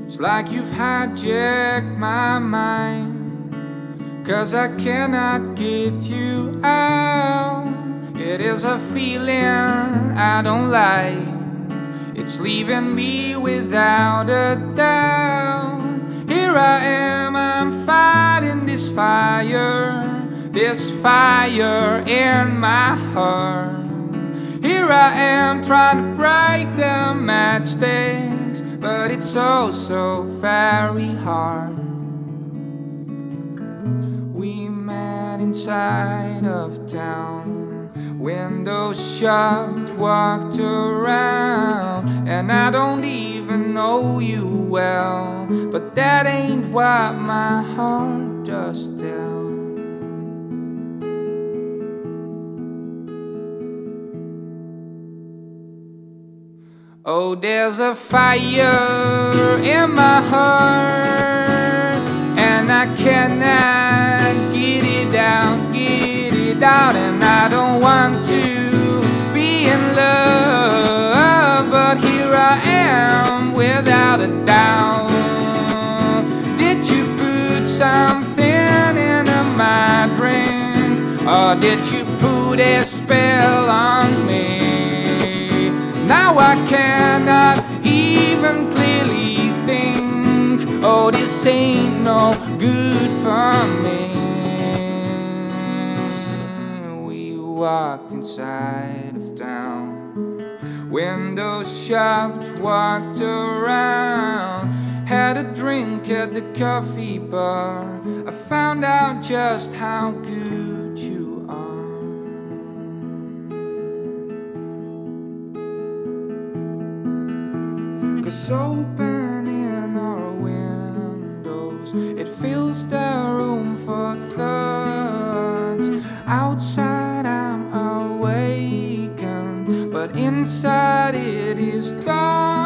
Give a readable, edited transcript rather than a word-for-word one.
It's like you've hijacked my mind, 'cause I cannot get you out. It is a feeling I don't like, it's leaving me without a doubt. Here I am, I'm fighting this fire in my heart. Here I am trying to break the matchsticks, but it's so, so very hard. We met inside of town, windows shut, walked around, and I don't even know you well, but that ain't what my heart does tell. Oh, there's a fire in my heart, and I cannot get it out, and I don't want to be in love, but here I am without a doubt. Did you put something in my drink, or did you put a spell on me? Now I cannot even clearly think. Oh, this ain't no good for me. We walked inside of town, windows shut, walked around, had a drink at the coffee bar. I found out just how good you are. 'Cause opening our windows, it fills the room for thoughts. Outside I'm awakened, but inside it is dark.